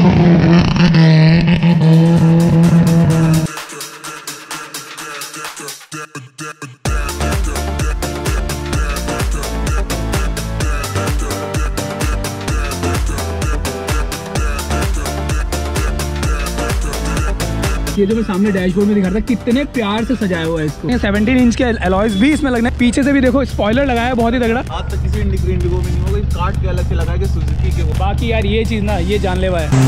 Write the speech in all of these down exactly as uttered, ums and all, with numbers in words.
ये जो मैं सामने डैशबोर्ड में दिखा रहा था कितने प्यार से सजाया हुआ है इसको। सत्रह इंच के अलॉयज भी इसमें लगने, पीछे से भी देखो स्पॉइलर लगाया है बहुत ही तगड़ा। आज तक किसी इंडिगो में नहीं होगा, कार्ड के अलग से लगाया कि सुजुकी के। बाकी यार ये चीज ना ये जानलेवा है।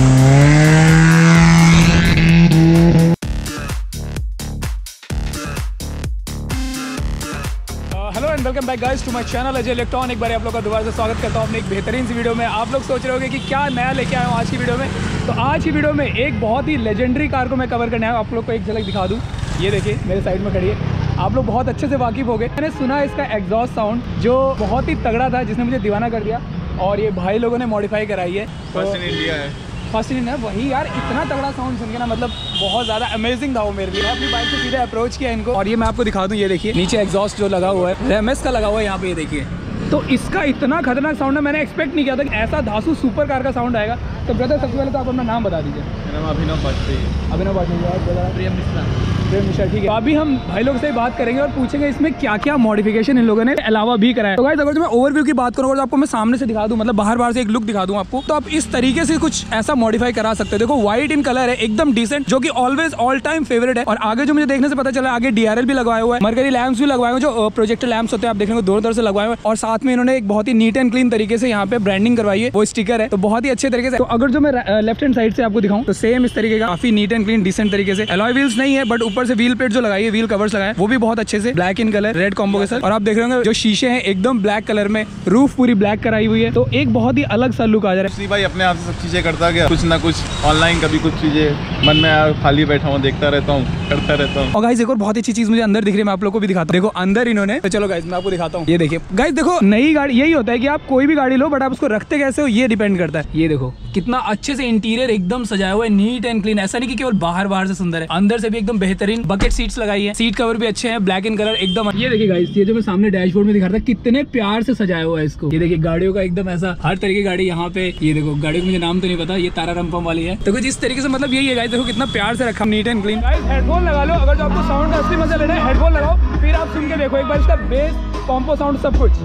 Hello and welcome back guys to my channel Ajay electron. एक बार आप लोग का दोबारा से स्वागत करता हूँ अपने एक बेहतरीन सी वीडियो में। आप लोग सोच रहे होंगे कि क्या नया लेके आया हूँ आज की वीडियो में। तो आज की वीडियो में एक बहुत ही लेजेंडरी कार को मैं कवर करने आया हूँ। आप लोग को एक झलक दिखा दूँ, ये देखिए मेरे साइड में खड़ी है। आप लोग बहुत अच्छे से वाकिफ हो गए। मैंने सुना इसका एग्जॉस्ट साउंड जो बहुत ही तगड़ा था, जिसने मुझे दीवाना कर दिया, और ये भाई लोगों ने मॉडिफाई कराई है। फर्स्ट इन इंडिया है, फर्स्ट इन है वही यार। इतना तगड़ा साउंड सुन के ना मतलब बहुत ज़्यादा अमेजिंग था वो मेरे लिए। अपनी बाइक से सीधे अप्रोच किया इनको, और ये मैं आपको दिखा दूँ, ये देखिए नीचे एग्जॉस्ट जो लगा हुआ है एम एस का लगा हुआ है यहाँ पे, ये देखिए। तो इसका इतना खतरनाक साउंड है, मैंने एक्सपेक्ट नहीं किया था कि ऐसा धांसू सुपर कार का साउंड आएगा। तो ब्रदर सबसे पहले तो आप अपना नाम बता दीजिए। मेरा नाम अभिनव बाजपेयी। अभिनव बाजपेयी, प्रियम मिश्रा। प्रियम मिश्रा, ठीक है। अभी हम भाई लोग से बात करेंगे और पूछेंगे इसमें क्या क्या मॉडिफिकेशन इन लोगों ने अलावा भी कराया। तो गाइस अगर मैं ओवरव्यू की बात करूँ और आपको मैं सामने से दिखा दूँ, मतलब बाहर बाहर से एक लुक दिखा दूँ आपको, तो आप इस तरीके से कुछ ऐसा मॉडिफाई करा सकते हो। देखो व्हाइट इन कलर है, एकदम डिसेंट, जो कि ऑलवेज ऑल टाइम फेवरेट है। और आगे जो मुझे देखने से पता चला, आगे डीआरएल भी लगवाया हुआ है, मरकरी लैंप्स भी लगवाए हुए, जो प्रोजेक्टर लैंप्स होते हैं आप देखेंगे दोनों तरफ से लगवाए हुए, और साथ में इन्होंने एक बहुत ही नीट एंड क्लीन तरीके से यहाँ पे ब्रांडिंग करवाई है, वो स्टिकर है, तो बहुत ही अच्छे तरीके से। तो अगर जो मैं लेफ्ट हैंड साइड से आपको दिखाऊं तो सेम इस तरीके का काफी नीट एंड क्लीन डिसेंट तरीके से। अलॉय व्हील्स नहीं है, बट ऊपर से व्हील प्लेट जो लगाई है, व्हील कवर्स लगाए, वो भी बहुत अच्छे से black in colour, red combo के साथ। और आप देख रहे होंगे जो शीशे हैं एकदम ब्लैक कलर में, रूफ पूरी ब्लैक कराई हुई है, तो एक बहुत ही अलग सा लुक आ जा रहा है। भाई अपने आप से सब चीजें करता गया, कुछ ना कुछ ऑनलाइन, कभी कुछ चीजें मन में यार खाली बैठा हूँ देखता रहता हूँ, करता रहता हूँ। और गाइस एक और बहुत अच्छी चीज मुझे अंदर दिख रही है, मैं आप लोग को भी दिखाता हूँ। देखो अंदर इन्होंने, तो चलो गाइस मैं आपको दिखाता हूँ। ये देखिए गाइस, देखो नई गाड़ी यही होता है कि आप कोई भी गाड़ी लो, बट आप उसको रखते कैसे हो ये डिपेंड करता है। ये देखो कितना अच्छे से इंटीरियर एकदम सजाया हुआ है, नीट एंड क्लीन। ऐसा नहीं कि केवल बाहर बाहर से सुंदर है, अंदर से भी एकदम बेहतरीन। बकेट सीट्स लगाई है, सीट कवर भी अच्छे हैं, ब्लैक इन कलर एकदम। ये देखिए गाइस, ये जो मैं सामने डैशबोर्ड में दिखा रहा था कितने प्यार से सजाया हुआ है इसको। ये देखिए गाड़ियों का एकदम ऐसा हर तरह की गाड़ी यहाँ पे। ये देखो गाड़ी को मुझे नाम तो नहीं पता, ये तारा रंपम वाली है। तो कुछ इस तरीके से मतलब यही है गाइस, देखो कितना प्यार से रखा, neat and clean. Guys headphone लगा लो, अगर जो आपको साउंड का असली मजा लेना है हेडफोन लगाओ, फिर आप सुन के देखो एक बार इसका बेस, कॉम्पो साउंड, सब कुछ।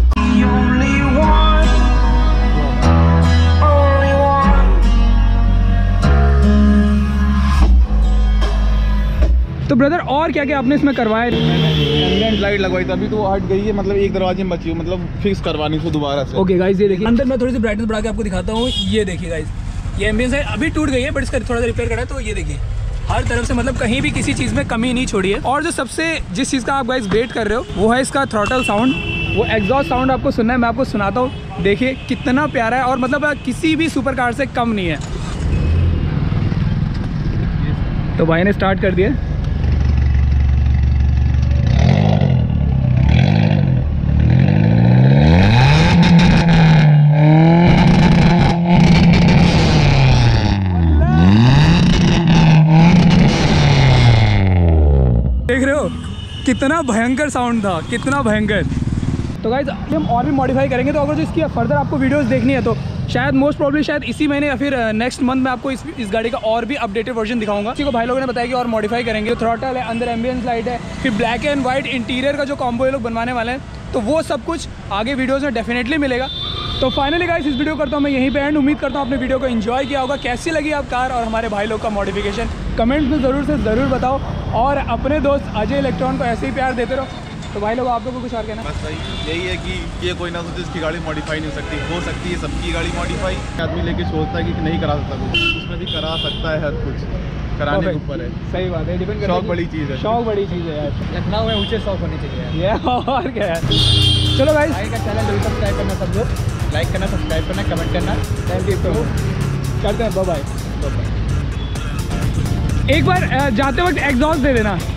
तो ब्रदर और क्या क्या आपने इसमें करवाया? एम्बिएंट लाइट लगवाई थी, अभी तो वो हट गई है, मतलब एक दरवाजे में बची हुई, मतलब फिक्स करवानी थी दोबारा से। ओके गाइस, ये देखिए अंदर मैं थोड़ी सी ब्राइटनेस बढ़ा के आपको दिखाता हूँ। ये देखिए गाइस, ये एम्बियंस है, अभी टूट गई है, बट इसका थोड़ा सा रिपेयर करा है। तो ये देखिए हर तरफ से मतलब कहीं भी किसी चीज़ में कमी नहीं छोड़ी है। और जो सबसे जिस चीज़ का आप गाइस वेट कर रहे हो वो है इसका थ्रॉटल साउंड, वो एग्जॉस्ट साउंड आपको सुनना है, मैं आपको सुनाता हूँ। देखिए कितना प्यारा है, और मतलब किसी भी सुपर कार से कम नहीं है। तो भाई ने स्टार्ट कर दिया। देख रहे हो कितना भयंकर साउंड था, कितना भयंकर। तो गाइस हम और भी मॉडिफाई करेंगे। तो अगर जो इसकी फर्दर आपको वीडियोस देखनी है तो शायद मोस्ट प्रोबेबली शायद इसी महीने या फिर नेक्स्ट मंथ में आपको इस इस गाड़ी का और भी अपडेटेड वर्जन दिखाऊंगा। इसी को भाई लोगों ने बताया कि और मॉडिफाई करेंगे। तो थ्रॉटल है, अंदर एम्बियंस लाइट है, फिर ब्लैक एंड व्हाइट इंटीरियर का जो कॉम्बो ये लोग बनवाने वाले हैं, तो वो सब कुछ आगे वीडियोज़ में डेफिनेटली मिलेगा। तो फाइनली गाइस इस वीडियो करता हूँ मैं यहीं पे एंड। उम्मीद करता हूँ आपने वीडियो को एंजॉय किया होगा। कैसी लगी आप कार और हमारे भाई लोग का मॉडिफिकेशन कमेंट्स में ज़रूर से ज़रूर बताओ, और अपने दोस्त अजय इलेक्ट्रॉन को ऐसे ही प्यार देते रहो। तो भाई लोग आप लोगों को कुछ और कहना? बस भाई यही है कि ये कोई ना सोचे इसकी गाड़ी मॉडिफाई नहीं हो सकती, हो सकती है सबकी गाड़ी मॉडिफाई। आदमी लेके सोचता है कि नहीं करा सकता कुछ, उसमें भी करा सकता है, हर कुछ कराने के ऊपर है। सही बात है, डिपेंड करता है। शौक बड़ी चीज़ है, शौक बड़ी चीज़ है यार। लखनऊ में ऊंचे शौक होने चाहिए ये और क्या है। चलो गाइस, भाई का चैनल जरूर सब्सक्राइब करना, सब लोग लाइक करना, सब्सक्राइब करना, कमेंट करना। Thank you so much. करते हैं, बाय बाय। एक बार जाते वक्त एग्जॉस्ट दे देना।